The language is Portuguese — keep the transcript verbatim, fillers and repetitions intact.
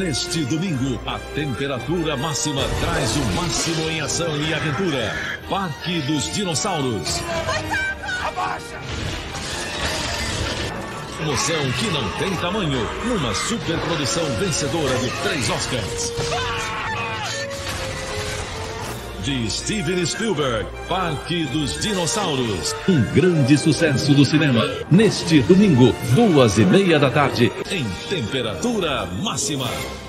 Neste domingo, a temperatura máxima traz o máximo em ação e aventura. Parque dos Dinossauros. Abaixa! Emoção que não tem tamanho, numa superprodução vencedora de três Oscars. De Steven Spielberg, Parque dos Dinossauros. Um grande sucesso do cinema. Neste domingo, duas e meia da tarde, em temperatura máxima.